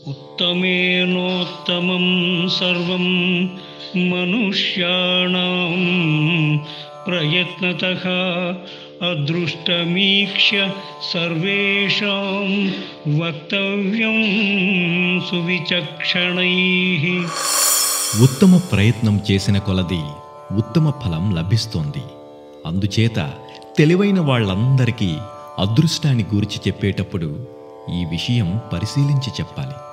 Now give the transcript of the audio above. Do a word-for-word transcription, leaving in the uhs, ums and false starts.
उत्तमेनोत्तमं सर्वं मनुष्याणां प्रयत्नतः अदृष्टमीक्ष्य सर्वेषां वक्तव्यं सुविचक्षणैः. ఉత్తమ ప్రయత్నం చేసిన కొలది ఉత్తమ ఫలం లభిస్తోంది. అందుచేత తెలివైన వాళ్ళందరికీ అదృష్టాన్ని గూర్చి చెప్పేటప్పుడు ఈ విషయం పరిశీలించి చెప్పాలి.